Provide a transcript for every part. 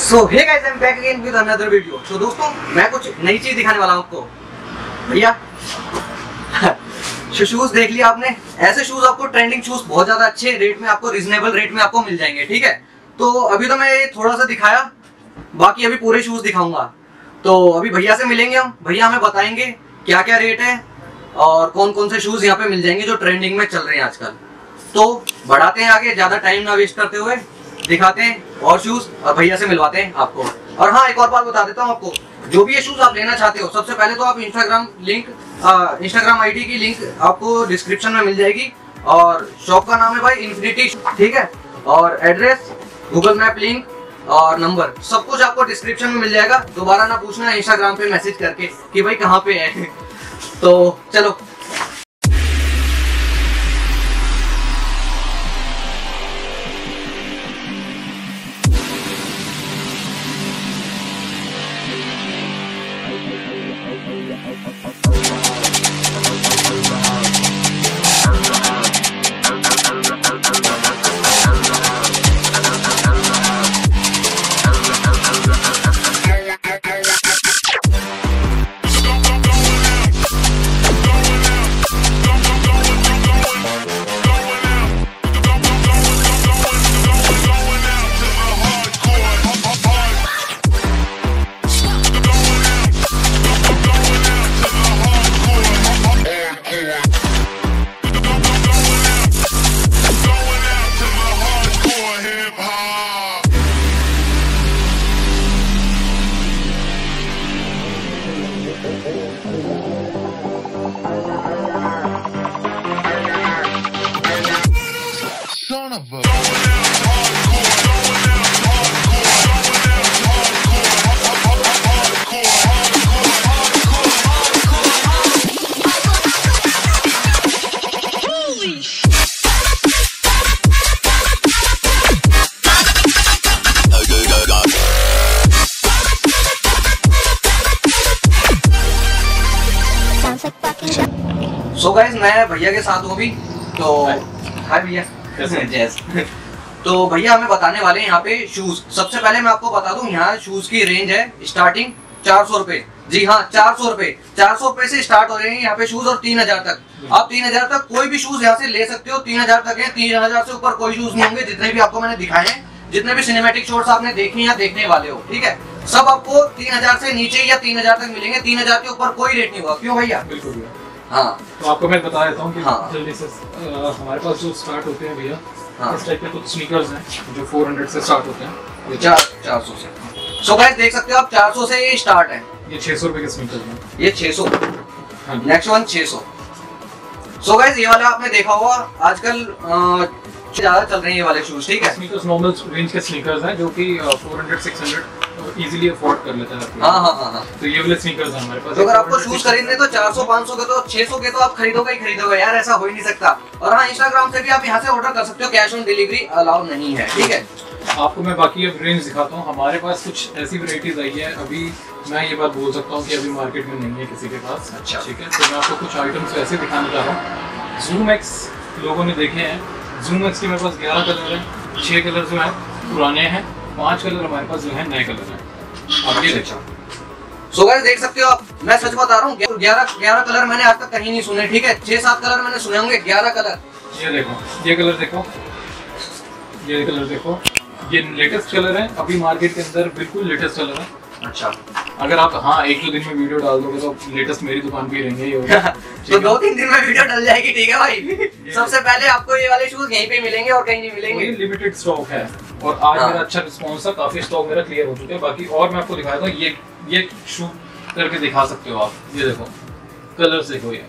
So hey guys, I am back again with another video. तो दोस्तों, मैं कुछ नई चीज दिखाने वाला हूं आपको। भैया शूज देख लिया आपने। ऐसे शूज आपको ट्रेंडिंग शूज बहुत ज्यादा अच्छे रेट में, आपको रीजनेबल रेट में आपको मिल जाएंगे। ठीक है, तो अभी तो मैं ये थोड़ा सा दिखाया, बाकी अभी पूरे शूज दिखाऊंगा। तो अभी भैया से मिलेंगे हम, भैया हमें बताएंगे क्या क्या रेट है और कौन कौन से शूज यहाँ पे मिल जाएंगे जो ट्रेंडिंग में चल रहे हैं आजकल। तो बढ़ाते हैं आगे, ज्यादा टाइम ना वेस्ट करते हुए दिखाते हैं और शूज और भैया से मिलवाते हैं आपको। और हाँ, एक और बात बता देता हूँ आपको, जो भी ये शूज आप लेना चाहते हो, सबसे पहले तो आप इंस्टाग्राम आईडी की लिंक आपको डिस्क्रिप्शन में मिल जाएगी। और शॉप का नाम है भाई इन्फिनिटी, ठीक है। और एड्रेस, गूगल मैप लिंक और नंबर सब कुछ आपको डिस्क्रिप्शन में मिल जाएगा। दोबारा ना पूछना इंस्टाग्राम पे मैसेज करके कि भाई कहाँ पे है। तो चलो, सो गाइस, मैं भैया के साथ हूँ अभी। तो हाय भैया, कैसे? तो भैया हमें बताने वाले हैं यहाँ पे शूज। सबसे पहले मैं आपको बता दूं, यहाँ शूज की रेंज है स्टार्टिंग 400 रुपए। जी हाँ, 400 रुपए, 400 रुपए से स्टार्ट हो रहे हैं यहाँ पे शूज और 3000 तक। आप 3000 तक कोई भी शूज यहाँ से ले सकते हो। 3000 तक है, 3000 से ऊपर कोई शूज नहीं होंगे। जितने भी आपको मैंने दिखाए हैं, जितने भी सिनेमैटिक शॉट्स आपने देखे या देखने वाले हो, ठीक है, सब आपको 3000 से नीचे या 3000 तक मिलेंगे। 3000 के ऊपर कोई रेट नहीं होगा। क्यों भैया? बिल्कुल। हाँ, तो आपको मैं बता देता हूँ कि हाँ, जल्दी से हमारे पास जो स्टार्ट होते हैं भैया, हाँ, इस टाइप के कुछ स्नीकर्स हैं जो 400 से स्टार्ट होते हैं। 400 से। सो गाइस, देख सकते हो आप, 400 से ये स्टार्ट है। ये 600 रुपए के स्नीकर्स हैं। ये 600। हाँ, नेक्स्ट वन 600। सो गाइस, ये वाला आपने देखा होगा, आजकल ज्यादा चल रहे हैं ये वाले शूज, ठीक है। स्नीकर्स नॉर्मल रेंज के स्नीकर्स हैं जो कि 400-600 इजीली अफोर्ड कर लेता है। हाँ हाँ हाँ हाँ। तो ये वाले स्नीकर्स हैं हमारे पास। तो अगर आपको शूज खरीदने तो 400-500 के, तो 600 के तो आप खरीदोगे ही खरीदोगे यार, ऐसा हो ही नहीं सकता। और हाँ, इंस्टाग्राम से भी आप यहाँ से ऑर्डर कर सकते हो, कैश ऑन डिलीवरी अलाउ नहीं है, ठीक है। आपको मैं बाकी अब रेंज दिखाता हूँ। हमारे पास कुछ ऐसी वैरायटीज आई है, अभी मैं ये बात बोल सकता हूँ कि अभी मार्केट में नहीं है किसी के पास। अच्छा, ठीक है। तो मैं आपको कुछ आइटम्स ऐसे दिखाना चाह रहा हूँ। जूम एक्स लोगों ने देखे हैं। जूम एक्स के मेरे पास 11 कलर हैं। 6 कलर जो हैं पुराने हैं, 5 कलर हमारे पास जो है नए कलर हैं। आप ये देखो। सो गाइस, देख सकते हो आप, मैं सच बता रहा हूँ, 11 कलर मैंने आज तक कहीं नहीं सुने, ठीक है। 6-7 कलर मैंने सुने होंगे, 11 कलर। ये देखो, ये कलर देखो, ये कलर देखो, ये लेटेस्ट कलर है अभी मार्केट के अंदर, बिल्कुल लेटेस्ट कलर है। अच्छा, अगर आप हाँ 1-2 दिन में वीडियो डाल दोगे तो लेटेस्ट मेरी दुकान पे रहेंगे ये तो 2-3 दिन में वीडियो डल जाएगी, ठीक है भाई। सबसे पहले आपको ये वाले शूज यहीं पे मिलेंगे और कहीं नहीं मिलेंगे। लिमिटेड स्टॉक है और आज मेरा अच्छा रिस्पांस था, काफी स्टॉक मेरा क्लियर हो चुका है। बाकी और मैं आपको दिखाता हूँ, ये शू करके दिखा सकते हो आप। ये देखो, कलर्स देखो, ये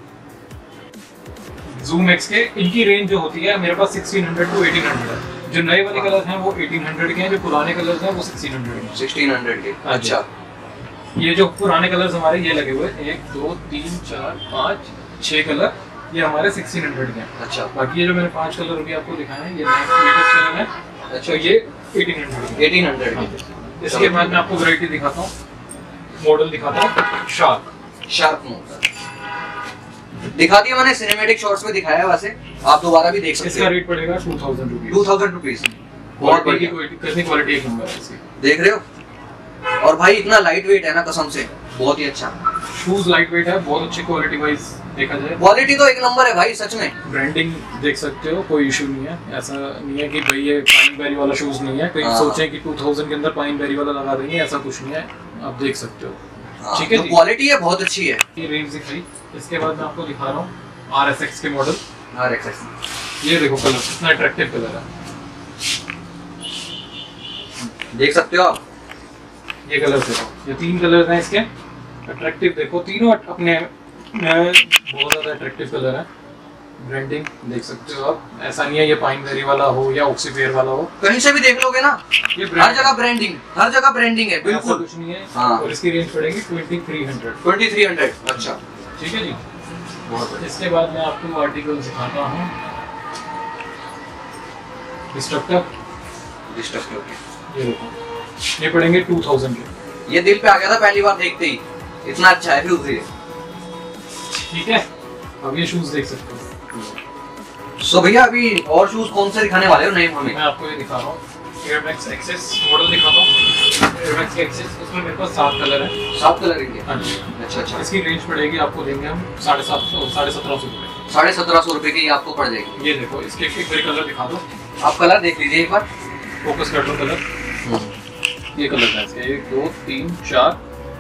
जूम एक्स के, इनकी रेंज जो होती है मेरे पास 1600 to 1800 है। जो नए वाले कलर हैं वो 1800 के हैं, जो पुराने कलर्स हैं वो 1600 के। अच्छा, ये जो पुराने कलर्स हमारे ये लगे हुए 1 2 3 4 5 6 कलर, ये हमारे 1600 के हैं। अच्छा, बाकी ये जो मैंने 5 कलर अभी आपको दिखाए हैं, ये लेटेस्ट कलर है। अच्छा, ये 1800 के। इसके बाद मैं आपको वैरायटी दिखाता हूँ, मॉडल दिखाता हूँ। शार्प मॉडल दिखा दिया मैंने, सिनेमैटिक शॉट्स में दिखाया है। वैसे आप दोबारा भी देख सकते हैं। इसका रेट पड़ेगा 2000 रुपीज। 2000 रुपीज। बहुत क्वालिटी की क्वालिटी एक नंबर है इसकी, देख रहे हो। और भाई इतना लाइट वेट है ना कसम से, बहुत ही अच्छा शूज लाइट वेट है, बहुत अच्छी क्वालिटी वाइज देखा जाए, क्वालिटी तो एक नंबर है भाई सच में। ब्रांडिंग देख सकते हो, कोई इशू नहीं है, ऐसा नहीं है कि भाई ये पाइन बेरी वाला शूज नहीं है, कोई सोचे कि 2000 के अंदर पाइन बेरी वाला लगा देंगे, ऐसा कुछ नहीं है, आप देख सकते हो। ठीक है, क्वालिटी है बहुत अच्छी है। ये रेंज दिख रही, इसके बाद मैं आपको दिखा रहा हूँ RSX के मॉडल। RSX ये देखो कलर, कितना अट्रैक्टिव कलर है, देख सकते हो आप। ये कलर देखो, ये 3 कलर हैं इसके, अट्रैक्टिव देखो, तीनों अपने में बहुत ज्यादा अट्रैक्टिव कलर है। ब्रांडिंग देख सकते हो आप, ऐसा नहीं है ये पाइन बेरी वाला हो या ऑक्सीफेयर वाला हो, कहीं से भी देख लोगे ना, ये हर जगह ब्रांडिंग, हर जगह ब्रांडिंग है, बिल्कुल कुछ नहीं है। हाँ। और इसकी रेंज पड़ेगी 2300। 2300, अच्छा ठीक है जी, बहुत। इसके बाद मैं आपको आर्टिकल दिखाता हूँ, डिस्ट्रक्टर, ये देखो, ये पड़ेंगे 2000 के। ये दिल पे आ गया था पहली बार देखते ही, इतना अच्छा है शूज ये। ठीक है, अब ये शूज देख सकते हो। सो भैया अभी और शूज कौन से दिखाने वाले हो नए हमें? मैं आपको ये दिखा रहा हूँ, एयर मैक्स एक्सेस मॉडल दिखाता हूँ। एयर मैक्स के एक्सेस, इसमें मेरे पास 7 कलर है। 7 कलर है? हाँ जी। अच्छा। इसकी रेंज पड़ेगी आपको, देंगे हम 1750 रुपये। 1750 रुपए की आपको पड़ जाएगी। ये देखो, इसके एक कलर दिखा दो, आप कलर देख लीजिए एक बार, फोकस कर लो कलर। ये कलर है इसके, 1 2 3 4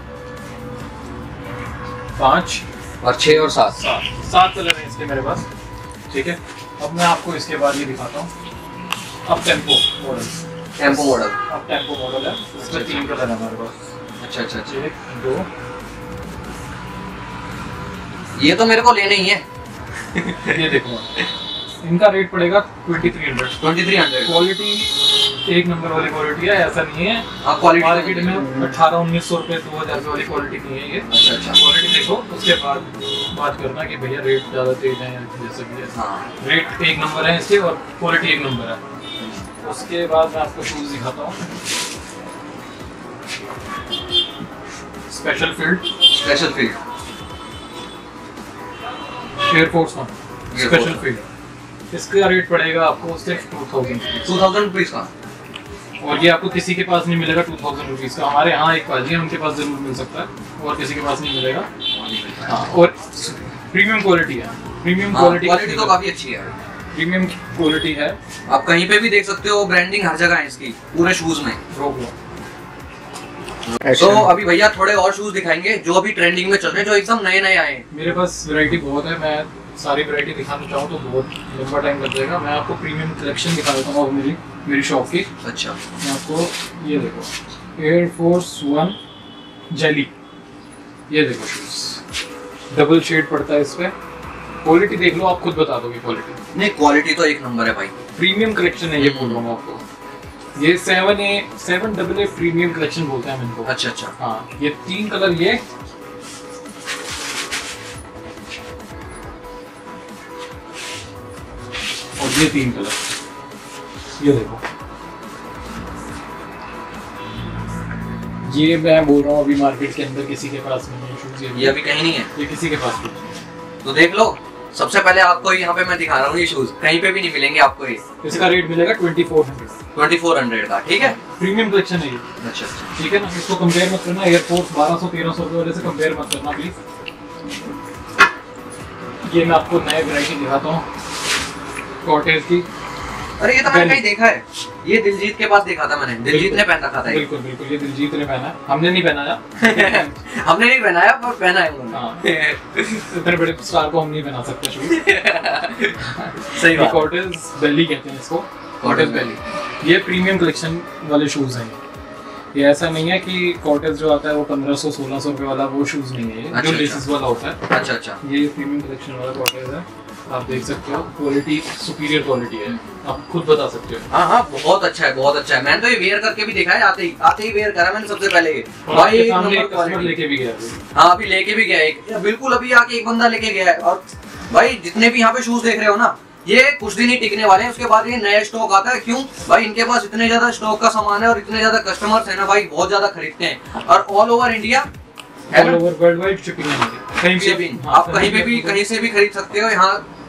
5 और 6 और 7 7 कलर हैं इसके मेरे पास। ठीक है, अब मैं आपको इसके बाद ये दिखाता हूँ, अब टेम्पो मॉडल। अब टेम्पो मॉडल है, इसमें 3 कलर है हमारे पास। अच्छा। 1 2, ये तो मेरे को लेने ही है। ये देखो, इनका रेट पड़ेगा 2300। क्वालिटी एक नंबर वाली क्वालिटी है, ऐसा नहीं है मार्केट में 1800-1900 रुपए 2000 वाली क्वालिटी नहीं है ये। अच्छा। क्वालिटी देखो, उसके बाद बात करना कि भैया रेट ज़्यादा तेज है या जैसे भी है। हाँ। रेट एक नंबर है इसके और क्वालिटी एक नंबर है। उसके बाद मैं आपको शूज़ दिखाता हूँ, स्पेशल फील्ड एयरफोर्स का स्पेशल फील्ड। इसका रेट पड़ेगा आपको सिर्फ 2000 रुपीज का, और ये आपको किसी के पास नहीं मिलेगा 2000 रुपीज़ का। हमारे यहाँ एक पाजी है, उनके पास जरूर मिल सकता है और किसी के पास नहीं मिलेगा। हाँ, और प्रीमियम क्वालिटी है, क्वालिटी तो काफी अच्छी है, प्रीमियम क्वालिटी है। आप कहीं पे भी देख सकते हो, ब्रांडिंग हर जगह है इसकी पूरे शूज में। तो अभी भैया थोड़े और शूज दिखाएंगे जो अभी ट्रेंडिंग में चल रहे हैं, जो एकदम नए आए हैं। मेरे पास वैरायटी बहुत है, मैं सारी वैरायटी दिखाना चाहूँ तो बहुत लंबा टाइम लग जाएगा। मैं आपको प्रीमियम कलेक्शन दिखा देता हूँ मेरी शॉप की। अच्छा, मैं आपको ये देखो, एयरफोर्स 1 जेली, ये देखो शूज, डबल शेड पड़ता है इस पे। क्वालिटी देख लो, आप खुद बता दोगे क्वालिटी। नहीं, क्वालिटी तो एक नंबर है भाई, प्रीमियम कलेक्शन है ये, बोल रहा हूँ आपको। ये 7AA प्रीमियम कलेक्शन बोलते हैं इनको। अच्छा। हाँ, ये 3 कलर, ये और ये 3 कलर, ये देखो। ये मैं बोल रहा हूँ अभी मार्केट के अंदर किसी के पास नहीं है शूज, ये अभी कहीं नहीं है, ये किसी के पास नहीं। तो देख लो, सबसे पहले आपको यहाँ पे मैं दिखा रहा हूँ, ये शूज कहीं पे भी नहीं मिलेंगे आपको। ये इसका रेट मिलेगा 2400 का। ठीक है, प्रीमियम कलेक्शन है ये। अच्छा। ठीक है ना, इसको कंपेयर मत करना एयरफोर्स 1200-1300 रुपए वाले से, कंपेयर मत करना प्लीज। ये मैं आपको नए वैरायटी दिखाता हूँ कॉटेज की। अरे ये तो मैंने कहीं देखा है, ये दिलजीत के पास देखा था मैंने, दिलजीत ने पहन रखा था। बिल्कुल, ये दिलजीत ने पहना, हमने नहीं पहनाया। हमने नहीं पहनाया, पर पहना है उन्होंने। हाँ, इतने बड़े स्टार को हम नहीं पहना सकते शूज। सही बात। कॉटेज बेली कहते हैं इसको, कॉटेज बेली। ये प्रीमियम कलेक्शन वाले शूज हैं। ये ऐसा नहीं है कि कॉटेज जो आता है वो 1500-1600 रुपए वाला वो शूज नहीं है, ये जो लेसेस वाला होता है। अच्छा। ये प्रीमियम कलेक्शन वाला कॉटेज है, आप देख सकते हो। क्वालिटी सुपीरियर क्वालिटी है, आप खुद बता सकते हो। हाँ, बहुत अच्छा है। मैंने तो ये वेयर करके भी देखा है, आते ही वेयर करा मैंने सबसे पहले। भाई एक नंबर क्वालिटी। लेके भी गया हाँ, अभी लेके भी गया एक, बिल्कुल अभी आके एक बंदा लेके गया है। और भाई जितने भी यहाँ पे शूज देख रहे हो ना, ये कुछ दिन ही टिकने वाले हैं, उसके बाद ये नया स्टॉक आता है। क्यों भाई? इनके पास इतने ज्यादा स्टॉक का सामान है और इतने ज्यादा कस्टमर्स है ना भाई, बहुत ज्यादा खरीदते हैं। और all over India, all over world wide shipping है, कहीं भी आप कहीं पे भी कहीं से भी खरीद सकते हो। यहाँ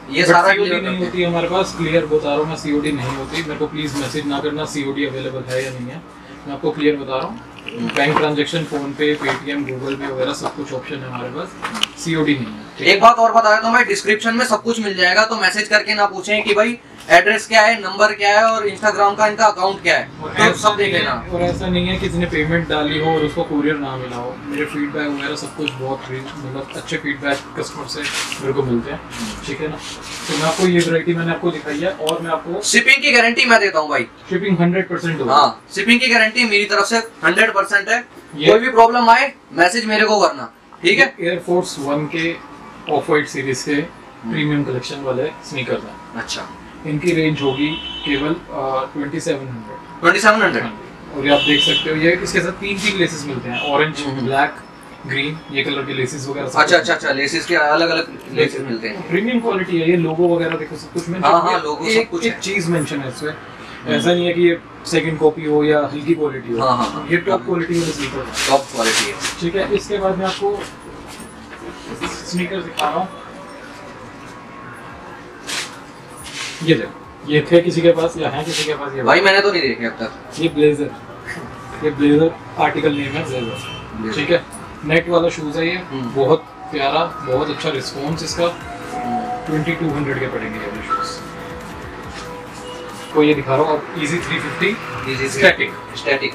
ये सारा सीओडी नहीं होती हमारे पास, क्लियर बता रहा हूँ मैं, सीओडी नहीं होती। मेरे को प्लीज मैसेज ना करना सीओडी अवेलेबल है या नहीं है, मैं आपको क्लियर बता रहा हूँ। Bank transaction, PhonePe, Paytm, Google Pay वगैरह सब कुछ ऑप्शन है हमारे पास, सीओडी नहीं है। एक बात और बताया तो भाई, डिस्क्रिप्शन में सब कुछ मिल जाएगा, तो मैसेज करके ना पूछें कि भाई एड्रेस क्या है, नंबर क्या है और इंस्टाग्राम का इनका अकाउंट क्या है, तो सब देख लेना। और ऐसा नहीं है कि किसी ने पेमेंट डाली हो और उसको कुरियर ना मिला हो। मेरे फीडबैक वगैरह सब कुछ बहुत मतलब अच्छे फीडबैक कस्टमर से मेरे को मिलते हैं, ठीक है ना। तो मैं आपको ये वैरायटी मैंने आपको दिखाई है, और मैं आपको शिपिंग की गारंटी मैं देता हूँ भाई, शिपिंग 100% होगी। हाँ, शिपिंग की गारंटी मेरी तरफ से 100% है। कोई भी प्रॉब्लम आए मैसेज मेरे को करना, ठीक है। एयरफोर्स 1 के ऑफ वाइट सीरीज के प्रीमियम कलेक्शन वाले स्नीकर्स हैं। अच्छा, इनकी रेंज होगी केवल 2700। 2700। और ये आप देख सकते हो, ये इसके साथ 3 लेसेस मिलते हैं, ऑरेंज, ब्लैक, ग्रीन, ये कलर के लेसेस वगैरह। अच्छा, लेसेस के अलग-अलग लेसेस मिलते हैं। प्रीमियम क्वालिटी है ये, लोगो वगैरह देखो सब कुछ मेंशन है। हां, लोगो सब कुछ है। एक चीज मेंशन है इसमें, ऐसा नहीं है कि ये सेकंड कॉपी हो या हल्की क्वालिटी हो। हाँ, ये टॉप क्वालिटी वाला स्नीकर है, टॉप क्वालिटी है, ठीक है। इसके बाद मैं आपको स्नीकर दिखा रहा हूँ। ये देखो, ये थे किसी के पास या है किसी के पास? ये भाई मैंने तो नहीं देखे अब तक। ये ब्लेजर आर्टिकल नेम है ब्लेजर, ठीक है। नेट वाला शूज है ये, बहुत प्यारा, बहुत अच्छा रिस्पॉन्स इसका। 2200 के पड़ेंगे ये शूज को। ये दिखा रहा हूँ, और इजी 350 इजी स्टैटिक।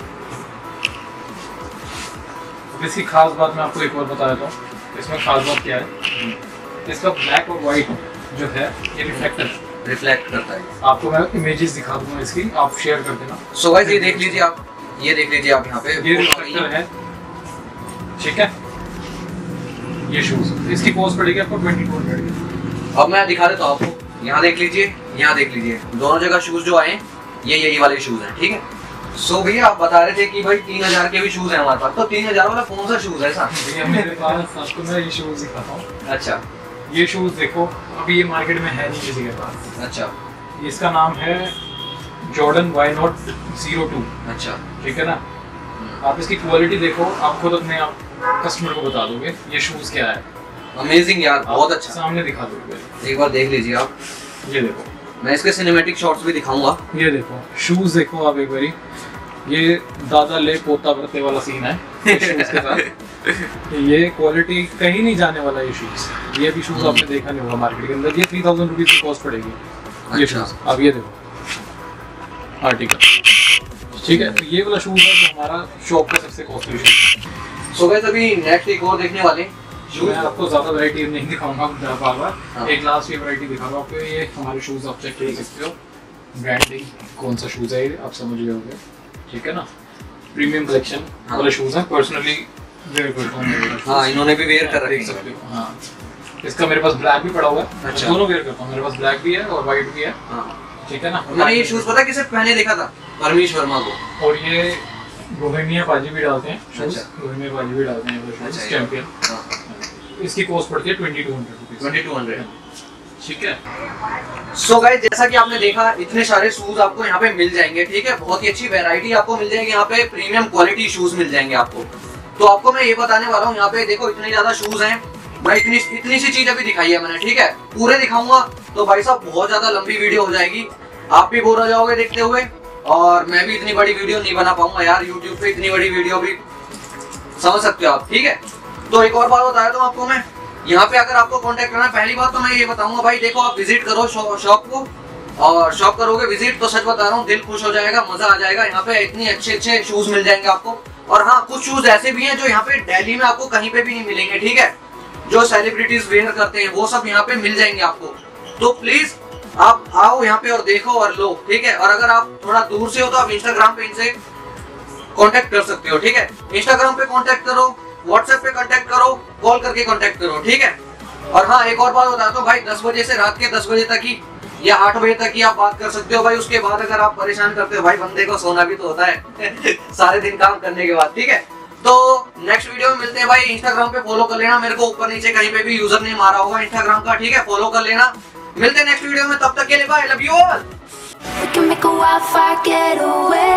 इसकी खास बात मैं आपको एक और बता देता हूँ। इसमें खास बात क्या है, इसका ब्लैक और व्हाइट जो है ये रिफ्लेक्ट करता है। आपको मैं इमेजेस दिखा दूंगा इसकी, आप शेयर कर देना। सो गाइस ये देख लीजिए आप, ये देख लीजिए आप, यहाँ पे ये रिफ्लेक्टर है, ठीक है। ये शूज इसकी कॉस्ट पड़ेगी आपको 2200। अब मैं दिखा देता हूँ आपको, यहाँ देख लीजिए, यहाँ देख लीजिए, दोनों जगह शूज जो आए ये यही वाले शूज हैं, ठीक है। सो भैया आप बता रहे थे कि भाई 3000 के भी शूज हैं हमारे पास, तो 3000 वाला कौन सा शूज है ऐसा? भैया मेरे पास आपको मैं ये शूज दिखाता हूँ। अच्छा, ये शूज देखो, अभी ये मार्केट में है नहीं किसी के पास। अच्छा, इसका नाम है जॉर्डन Y0 02। अच्छा, ठीक है ना। आप इसकी क्वालिटी देखो, आप खुद अपने आप कस्टमर को बता दोगे ये शूज क्या है। अमेजिंग यार, बहुत अच्छा। सामने दिखा दोगे, एक बार देख लीजिए आप। ये देखो, मैं इसके सिनेमैटिक शॉट्स भी दिखाऊंगा। ये देखो शूज देखो आप एक बारी, ये दादा ले पोता बरते वाला सीन है शूज के साथ। ये क्वालिटी कहीं नहीं जाने वाला ये शूज। ये भी शूज आपने देखा नहीं होगा मार्केट के अंदर। ये 3000 रुपीज की कॉस्ट पड़ेगी ये शूज। अब ये देखो आर्टिकल, ठीक है। तो ये वाला शूज है जो हमारा शॉप का सबसे कॉस्टली शूज है। सो गाइस अभी नेक्स्ट एक और देखने वाले शूज। मैं आपको ज्यादा वैरायटी नहीं दिखाऊंगा बार बार, एक लास्ट ये वैरायटी दिखाऊंगा आपको। ये हमारे शूज आप चेक कर सकते हो, ब्रांडिंग कौन सा शूज है ये आप समझ गए होंगे, ठीक है ना। प्रीमियम कलेक्शन वाले शूज हैं, पर्सनली वेयर करता हूं। हां, इन्होंने भी वेयर कर देख सकते हो। हां, इसका मेरे पास ब्लैक भी पड़ा हुआ है। अच्छा, दोनों वेयर करता हूं, मेरे पास ब्लैक भी है और व्हाइट भी है। हां, ठीक है ना। मैंने ये शूज पता किसे पहने देखा था? परमेश वर्मा को। और ये बोहेमिया पाजी भी डालते हैं। अच्छा, बोहेमिया पाजी भी डालते हैं वो शूज, चैंपियन। हां, इसकी कॉस्ट पड़ती है 2200 रुपीस। 2200, ठीक है। सो गाइस जैसा कि आपने देखा, इतने सारे शूज आपको यहाँ पे मिल जाएंगे, ठीक है। बहुत ही अच्छी वैरायटी आपको मिल जाएगी यहाँ पे, प्रीमियम क्वालिटी शूज मिल जाएंगे आपको। तो आपको मैं ये बताने वाला हूँ, यहाँ पे देखो इतने ज्यादा शूज हैं। मैं इतनी सी चीज अभी दिखाई है मैंने, ठीक है। पूरे दिखाऊंगा तो भाई साहब बहुत ज्यादा लंबी वीडियो हो जाएगी, आप भी बोर हो जाओगे देखते हुए, और मैं भी इतनी बड़ी वीडियो नहीं बना पाऊंगा यार। यूट्यूब पे इतनी बड़ी वीडियो भी समझ सकते हो आप, ठीक है। तो एक और बात बताया तो आपको मैं, यहाँ पे अगर आपको कांटेक्ट करना है, पहली बात तो मैं ये बताऊंगा भाई, देखो आप विजिट करो शॉप को, और शॉप करोगे विजिट तो सच बता रहा हूँ दिल खुश हो जाएगा, मजा आ जाएगा। यहाँ पे इतनी अच्छे शूज मिल जाएंगे आपको। और हाँ, कुछ शूज ऐसे भी हैं जो यहाँ पे दिल्ली में आपको कहीं पे भी नहीं मिलेंगे, ठीक है। जो सेलिब्रिटीज वेयर करते हैं वो सब यहाँ पे मिल जाएंगे आपको। तो प्लीज आप आओ यहाँ पे और देखो और लो, ठीक है। और अगर आप थोड़ा दूर से हो तो आप इंस्टाग्राम पे इनसे कांटेक्ट कर सकते हो, ठीक है। इंस्टाग्राम पे कांटेक्ट करो, व्हाट्सएप पे कांटेक्ट करो, कॉल करके कांटेक्ट करो, ठीक है। और हाँ, एक और बात बता दो भाई, 10 बजे से रात के 10 बजे तक ही या 8 बजे तक ही आप बात कर सकते हो भाई। उसके बाद अगर आप परेशान करते हो भाई, बंदे को सोना भी तो होता है सारे दिन काम करने के बाद, ठीक है। तो नेक्स्ट वीडियो में मिलते हैं भाई। इंस्टाग्राम पे फॉलो कर लेना मेरे को, ऊपर नीचे कहीं पे भी यूजर नेम आ रहा होगा इंस्टाग्राम का, ठीक है। फॉलो कर लेना, मिलते हैं नेक्स्ट वीडियो में, तब तक के लिए बाय, लव यू ऑल।